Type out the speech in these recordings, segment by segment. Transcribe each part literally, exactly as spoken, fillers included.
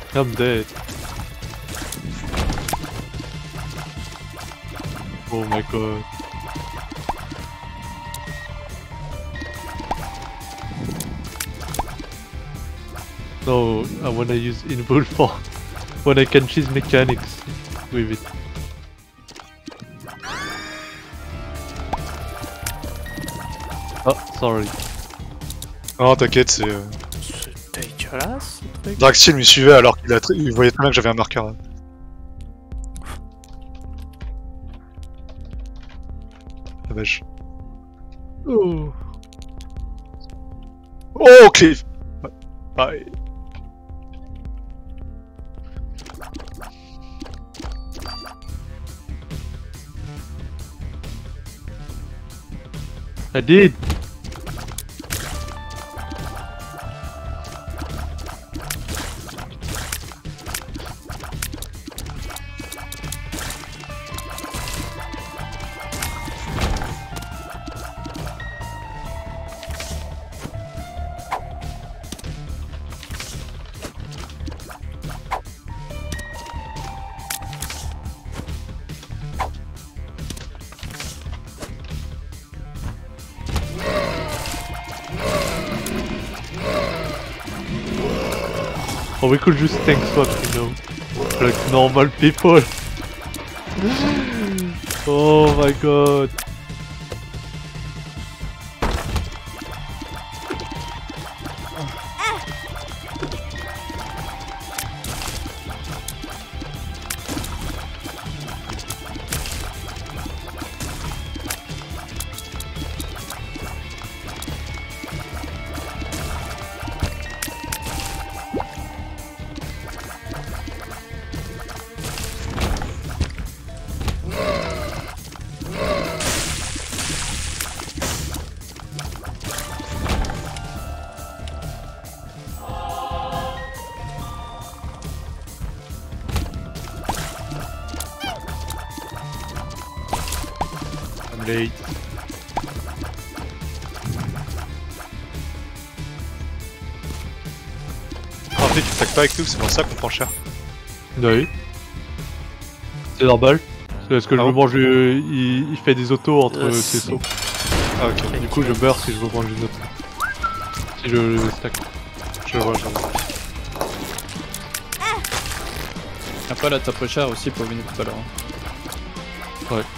I'm dead. Oh my god. No, I wanna use invul for when I can choose mechanics with it. Oh, sorry. Non, t'inquiète, c'est. Euh... C'est dégueulasse ce truc. Draxil me suivait alors qu'il a tr... il voyait très bien que j'avais un marqueur. Dommage. Oh. Oh, Cliff! Ouais. I did! Or we could just tank swap, you know, like normal people. Oh my god. Late. En fait, tu stack pas avec nous, c'est pour ça qu'on prend cher. Oui. C'est normal. C'est parce que Ah je bon veux manger. Euh, il, il fait des autos entre Euh, ses sauts. Ah, ok. Du coup, je meurs si je veux manger une auto. Si je le stack. Je vois, je vois. Après là t'as pris cher aussi pour venir tout à l'heure. Hein. Ouais.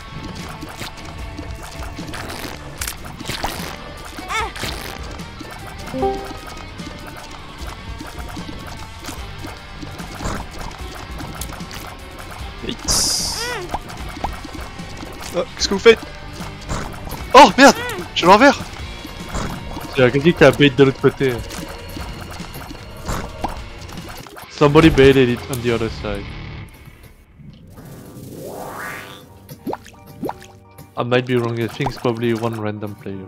Oh, qu'est-ce que vous faites? Oh merde! J'ai l'envers! J'ai quelqu'un qui a bait de l'autre côté. Somebody baited it on the other side. I might be wrong, I think it's probably one random player.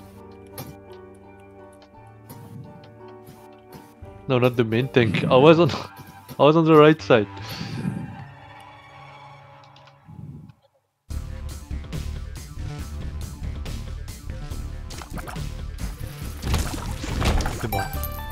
No, not the main tank. I was on I was on the right side. C'est bon.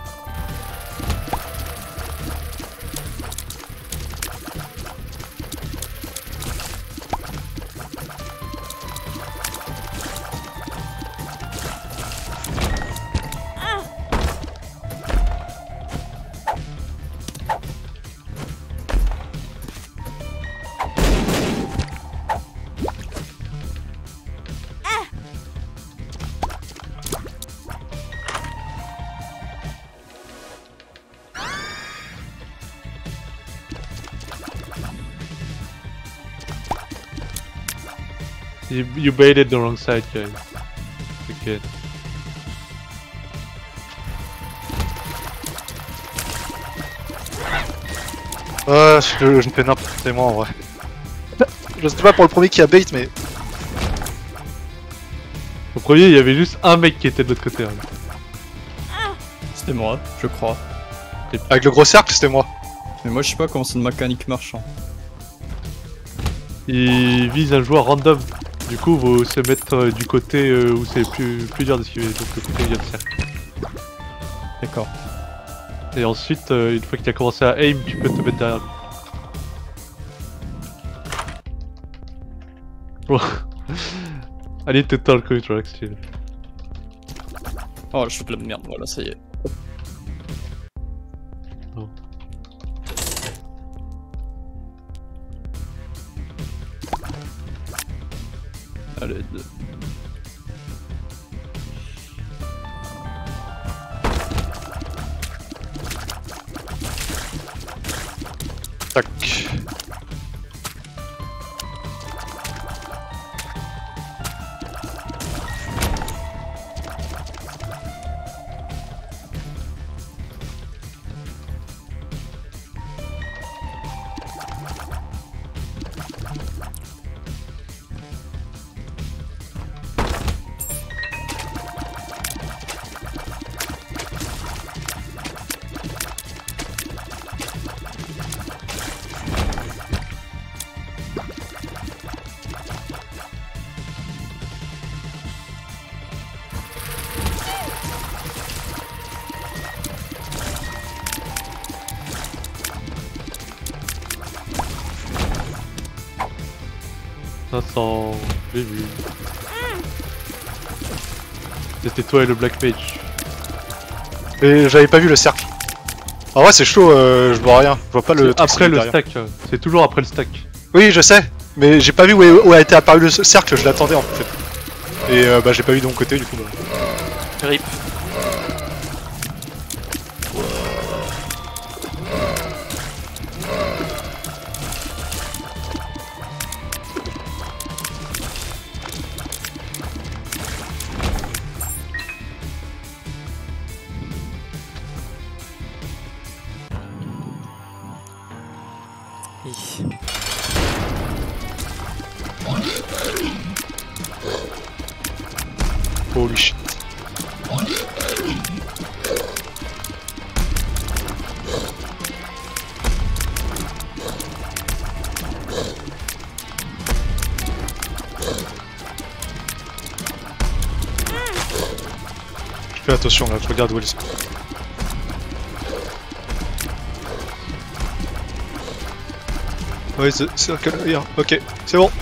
You, you baited the wrong side, guys. Okay. Ah, je, je me fais n'importe moi en vrai. Je sais pas pour le premier qui a bait, mais. Au premier, il y avait juste un mec qui était de l'autre côté. Hein. C'était moi, je crois. Avec le gros cercle, c'était moi. Mais moi je sais pas comment cette mécanique marche. Hein. Il vise un joueur random. Du coup, vous se mettre euh, du côté euh, où c'est plus, plus dur d'esquiver. Donc le côté où il y a le cercle. D'accord. Et ensuite, euh, une fois qu'il a commencé à aim, tu peux te mettre derrière lui. Bon. Allez, total control actually. Oh, je fais plein de merde, voilà, ça y est. Oh. Allez, deux. Tac. cinq cents, j'ai vu. C'était toi et le Black Mage. Mais j'avais pas vu le cercle. En vrai c'est chaud, euh, je vois rien. Je vois pas le truc Après le derrière. stack, euh, c'est toujours après le stack. Oui je sais, mais j'ai pas vu où, est- où a été apparu le cercle, je l'attendais en fait. Et euh, bah j'ai pas vu de mon côté du coup. Bah. Rip. Hi. Holy shit. Fais attention là, je regarde où elle est. Ouais, c'est circle, here. Ok, c'est bon.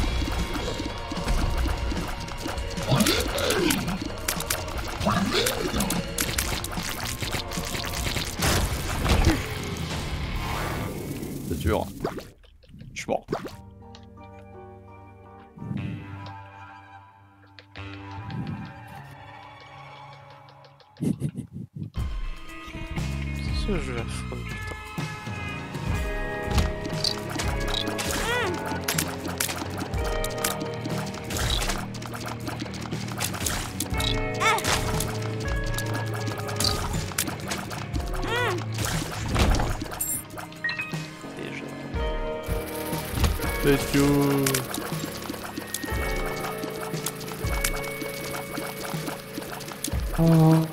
C'est dur. Je suis mort. C'est ce jeu à fond du temps. Déjà. Thank you. Oh.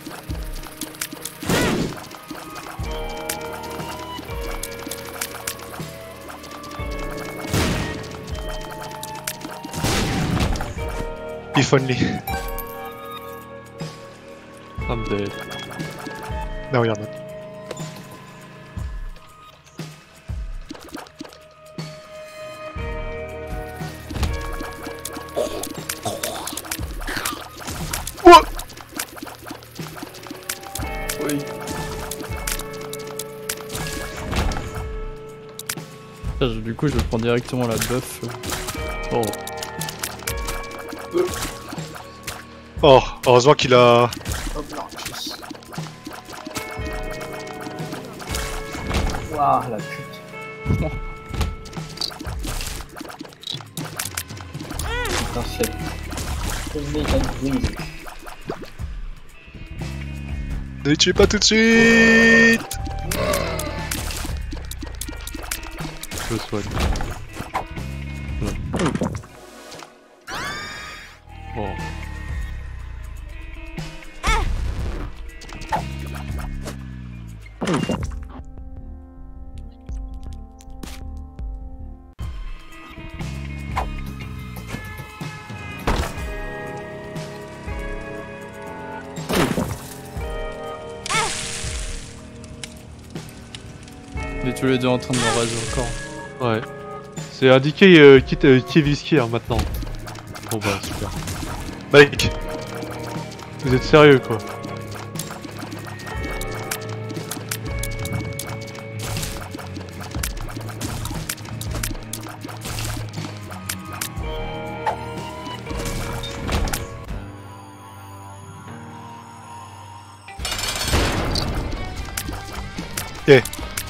If only. I'm dead. No, you're not. Oh Oui. Ah, je- Du coup, je prends directement la buff. Oh. Oh, heureusement qu'il a... Waouh, la pute. Putain, c'est... Ne les tuez pas tout de suite. Je le soigne. Bon. On est tous les deux en train de me raser encore. Ouais. C'est indiqué euh, qui, euh, qui est visqué hein, maintenant. Bon bah super. Mike. Vous êtes sérieux quoi? Yeah.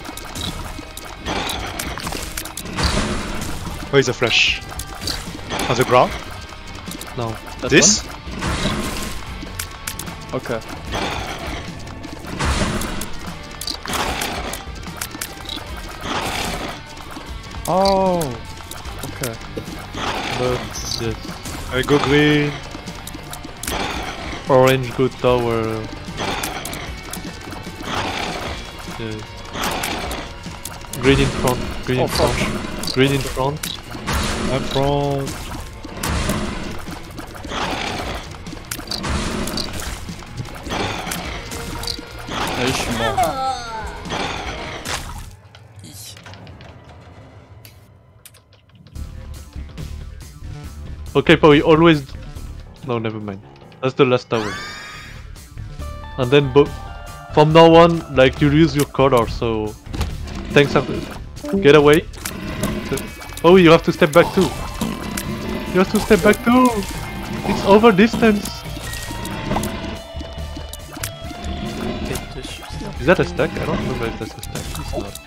Where is the flash? On the ground? No. That This? one? Okay. Oh. Okay. But yes. I go green. Orange go tower. Yes. Green in front. Green in Oh, fuck. front. Green in front. I'm front. Allez, je suis mort. Okay, but we always. No, never mind. That's the last tower. And then, but from now on, like you use your color. So, thanks. After. Get away. Oh, you have to step back too. You have to step back too. It's over distance. Tête dessus. Is that a stack? I don't remember if that's a stack. It's not.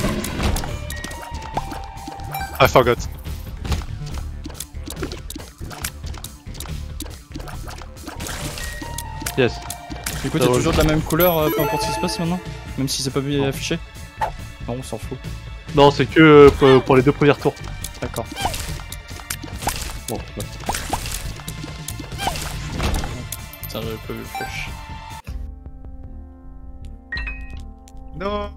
I forgot. Yes. Du coup, t'es toujours de la même couleur, euh, peu importe ce qui se passe maintenant? Même si c'est pas bien affiché? Non, on s'en fout. Non, c'est que euh, pour- pour les deux premiers tours. D'accord. Bon, ouais. Putain, j'avais pas vu le flash. Non.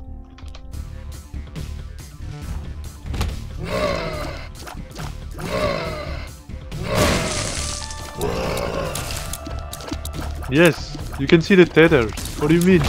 Yes, you can see the tethers. What do you mean?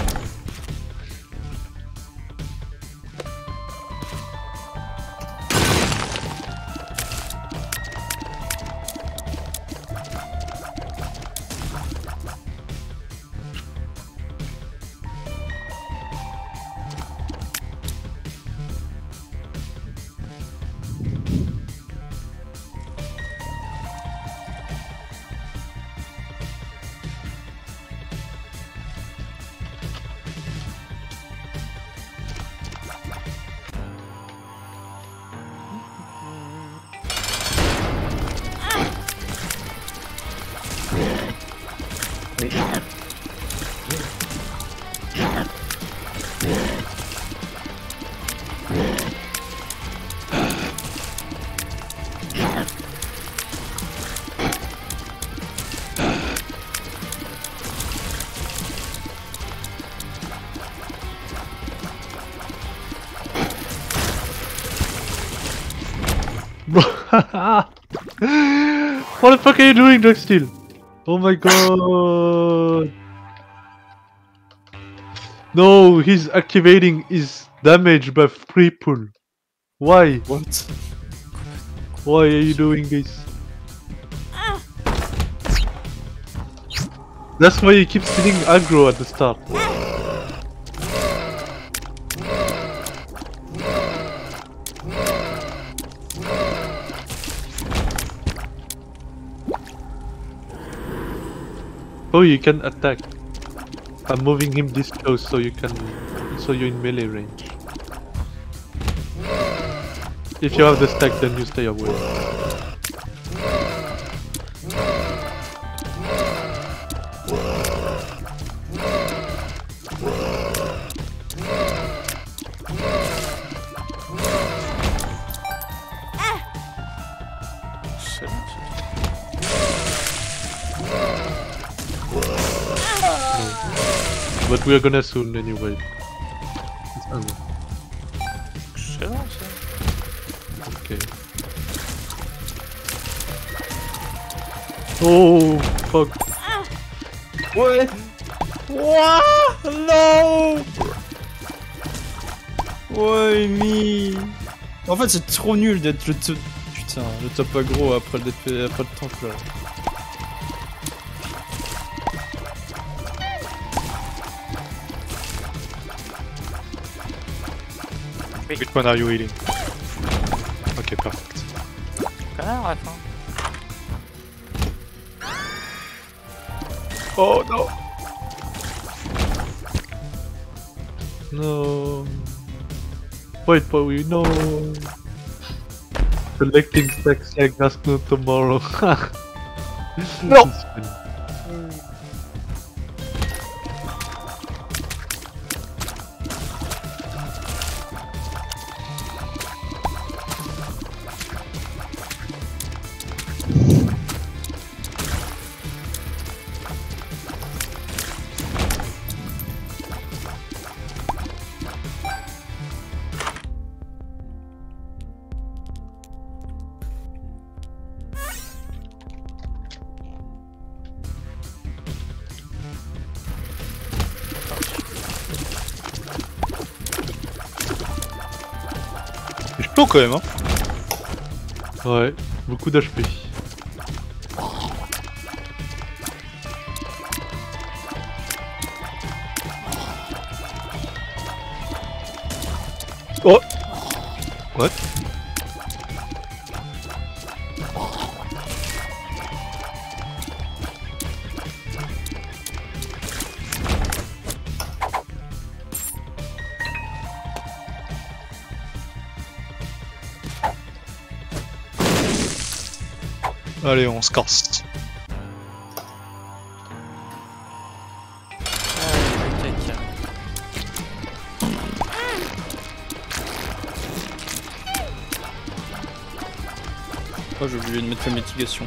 What the fuck are you doing, Drugsteel? Oh my god! No, he's activating his damage buff pre-pull. Why? What? Why are you doing this? That's why he keeps hitting aggro at the start. Oh, you can attack. I'm moving him this close so you can, so you're in melee range. If you have the stack, then you stay away. C'est bon, c'est- But we are gonna soon anyway. It's over. Excellent ça. Okay. Oh fuck! Ouais. Wouah. Non. Ouais, Amy. En fait, c'est trop nul d'être le top... Putain, le top aggro après le, D P... après le tank, là. Which one are you healing? Ok, perfect. Connard, à la fin. Oh non! No. Wait, but we know. Collecting stacks like that's no tomorrow. Non! Je peux quand même, hein. Ouais, beaucoup d'H P. Oh! What? Allez, on se casse. Ah, le caca. Oh, j'ai oublié de mettre la mitigation.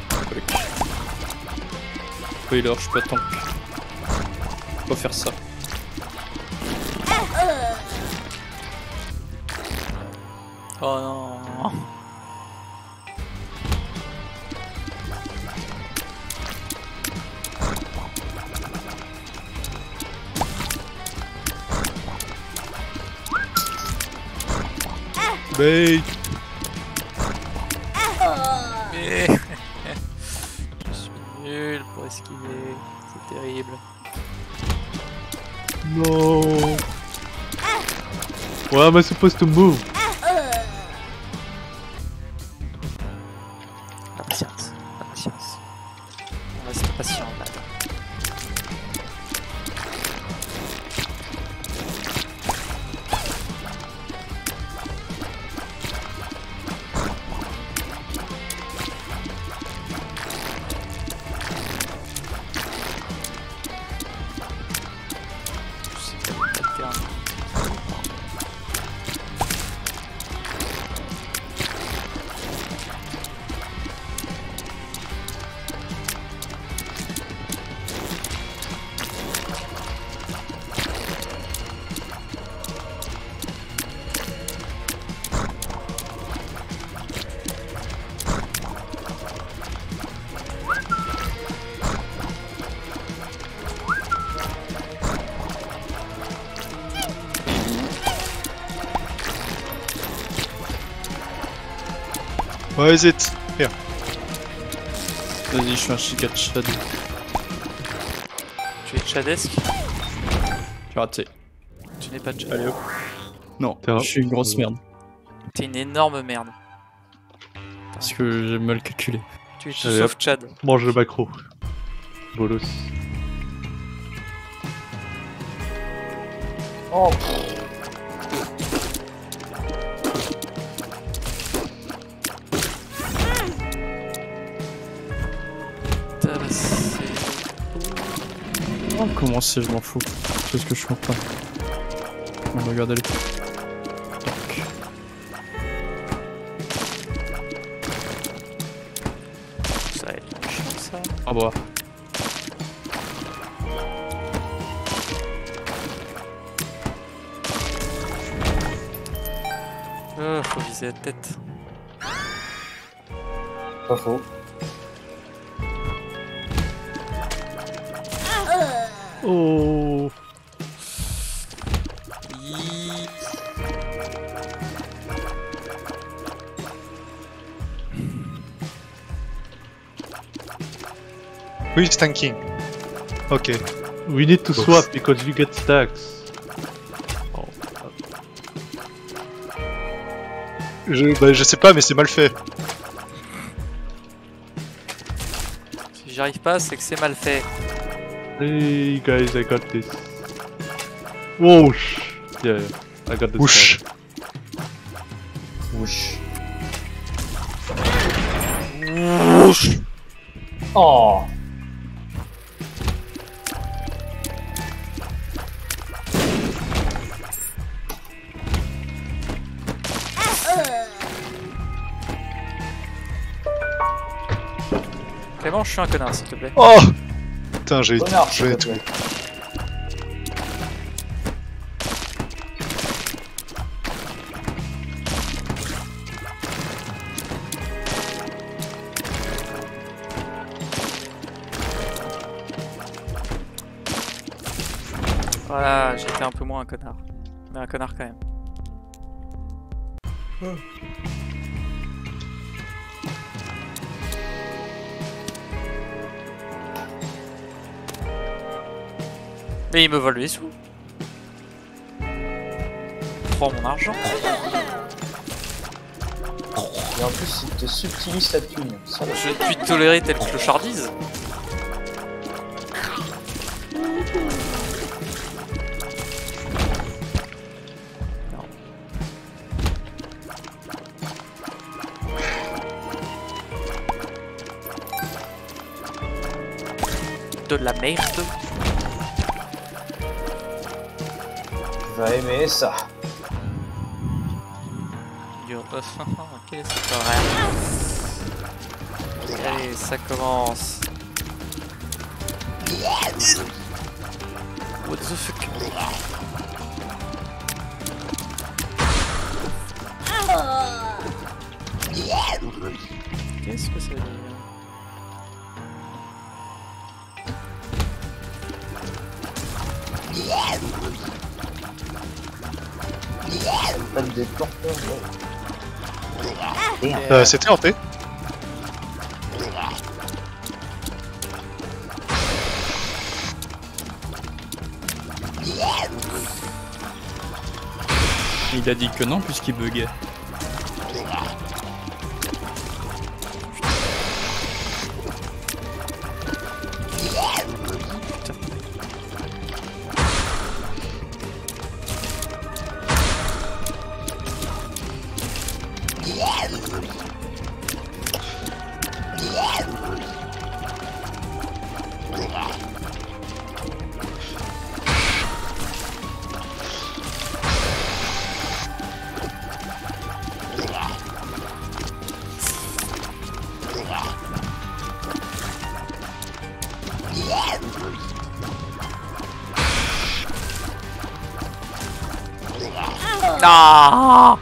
Spoiler, je suis pas tank. Faut pas faire ça. Oh non. Bake! Mais... Je suis nul pour esquiver, c'est terrible. No. Where am I supposed to move? La patience, la patience. On reste patient là. Where is it? Here. Vas-y, je suis un chica de Chad. Tu es tchadesque? J'ai raté. Tu n'es pas tchad. Allez hop. Non, T'es un- je suis une grosse merde. T'es une énorme merde. Parce que j'ai mal calculé. Tu es tout Allez, sauf hop. Tchad. Mange le macro. Bolos. Oh, Tabassé. Oh, comment c'est, je m'en fous. C'est ce que je suis en train. On va regarder les. Donc. Ça va être chiant ça. Ah bah. Oh, faut viser la tête. pas faux. Oh. Hi. Who is tanking? Ok. We need to Both. swap because you get stacks. Oh. Je, bah, je sais pas, mais c'est mal fait. Si j'y arrive pas, c'est que c'est mal fait. Hey guys, I got this. Whoosh! Yeah, yeah, I got this. Ouch. Wouch. Oh. Clément, je suis un connard, s'il te plaît. Oh! Putain, j'ai Connard, j'ai s'il te tout. plaît. Voilà, j'étais un peu moins un connard. Mais un connard quand même. Mais il me vole les sous. Prends mon argent. Et en plus, il te subtilise ta thune. Ça, Je ne puis te tolérer telle clochardise. De la merde. tu vas aimer ça. Yo, qu'est-ce que c'est vrai. Allez, ça commence. What the fuck? Qu'est-ce que ça veut dire? Pas de déporteur, ouais. Euh, C'était hanté. Il a dit que non puisqu'il buguait. Ah!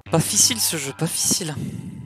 Pas difficile ce jeu, pas difficile.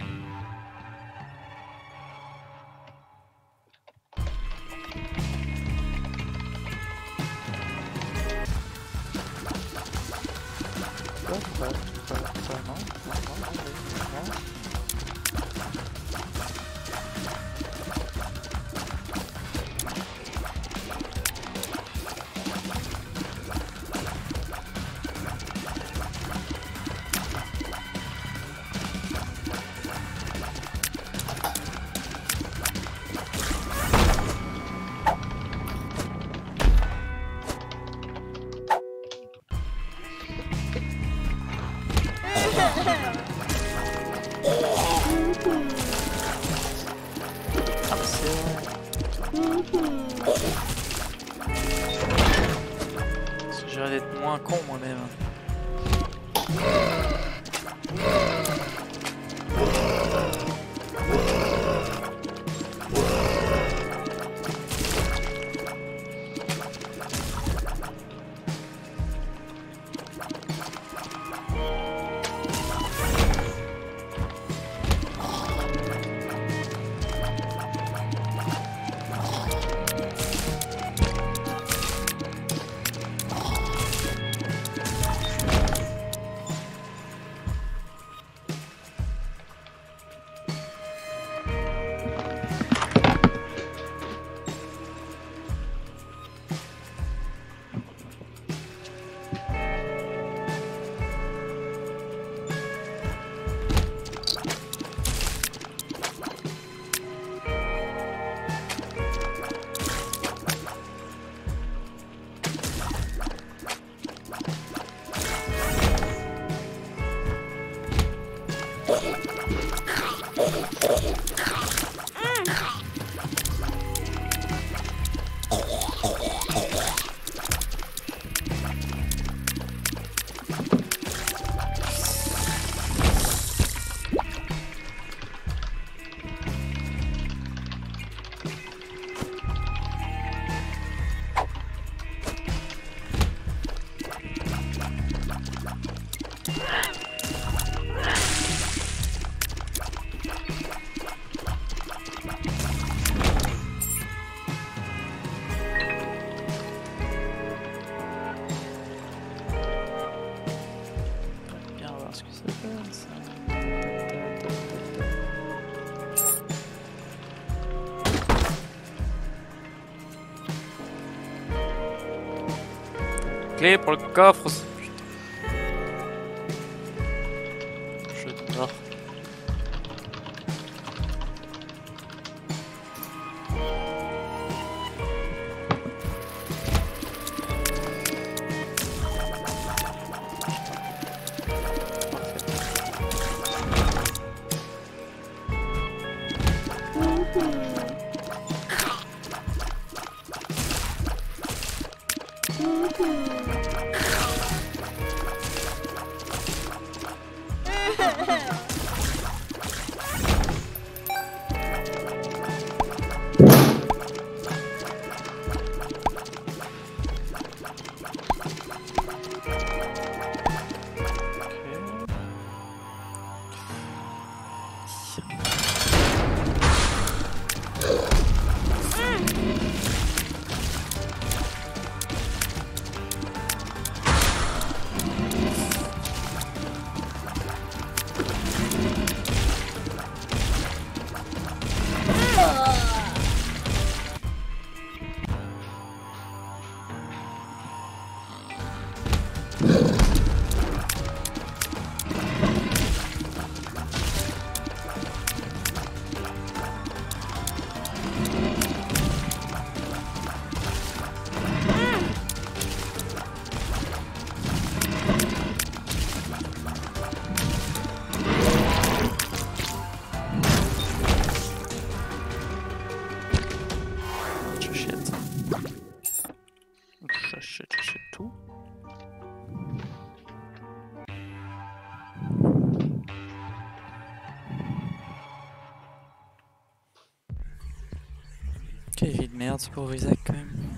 J'aurais d'être moins con moi-même. Clé pour le coffre. Putain. Je dors. J'achète, j'achète tout. Quelle vie de merde ce pauvre Isaac quand même.